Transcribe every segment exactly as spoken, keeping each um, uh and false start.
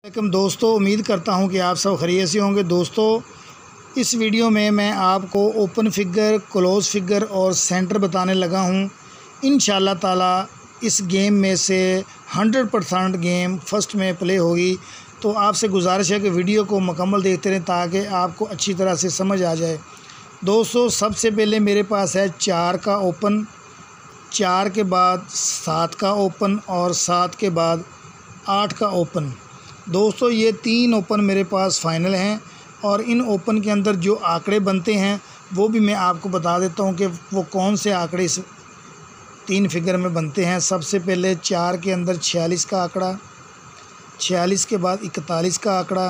वालेकुम दोस्तों, उम्मीद करता हूं कि आप सब खैरियत से होंगे। दोस्तों, इस वीडियो में मैं आपको ओपन फिगर, क्लोज़ फिगर और सेंटर बताने लगा हूं। इंशाल्लाह ताला इस गेम में से हंड्रेड परसेंट गेम फर्स्ट में प्ले होगी। तो आपसे गुजारिश है कि वीडियो को मुकम्मल देखते रहें ताकि आपको अच्छी तरह से समझ आ जाए। दोस्तों, सबसे पहले मेरे पास है चार का ओपन, चार के बाद सात का ओपन और सात के बाद आठ का ओपन। दोस्तों, ये तीन ओपन मेरे पास फ़ाइनल हैं और इन ओपन के अंदर जो आंकड़े बनते हैं वो भी मैं आपको बता देता हूं कि वो कौन से आंकड़े इस तीन फिगर में बनते हैं। सबसे पहले चार के अंदर छियालीस का आंकड़ा, छियालीस के बाद इकतालीस का आंकड़ा,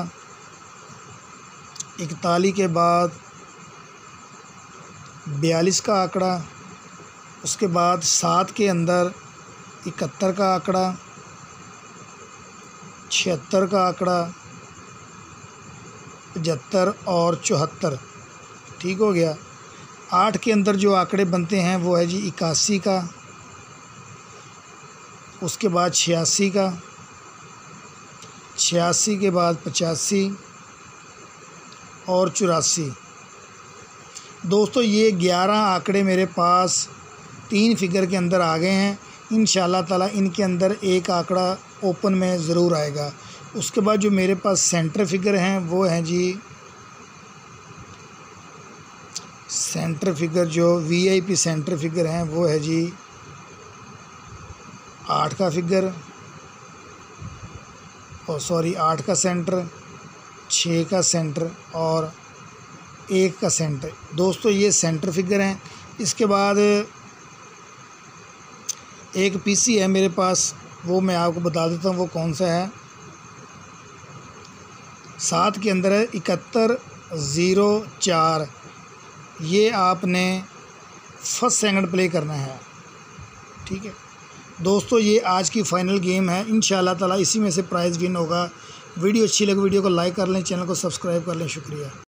इकतालीस के बाद बयालीस का आंकड़ा, उसके बाद सात के अंदर इकहत्तर का आंकड़ा, छिहत्तर का आंकड़ा, पचहत्तर और चौहत्तर। ठीक हो गया। आठ के अंदर जो आंकड़े बनते हैं वो है जी इक्यासी का, उसके बाद छियासी का, छियासी के बाद पचासी और चौरासी। दोस्तों, ये ग्यारह आंकड़े मेरे पास तीन फिगर के अंदर आ गए हैं। इंशाल्लाह ताला इनके अंदर एक आंकड़ा ओपन में ज़रूर आएगा। उसके बाद जो मेरे पास सेंटर फिगर हैं वो हैं जी सेंटर फिगर, जो वीआईपी सेंटर फिगर हैं वो है जी आठ का फिगर, और सॉरी आठ का सेंटर, छः का सेंटर और एक का सेंटर। दोस्तों, ये सेंटर फिगर हैं। इसके बाद एक पीसी है मेरे पास, वो मैं आपको बता देता हूँ वो कौन सा है। सात के अंदर है इकहत्तर ज़ीरो चार। ये आपने फर्स्ट सेकंड प्ले करना है। ठीक है दोस्तों, ये आज की फ़ाइनल गेम है। इंशाल्लाह ताला इसी में से प्राइज़ विन होगा। वीडियो अच्छी लगे वीडियो को लाइक कर लें, चैनल को सब्सक्राइब कर लें। शुक्रिया।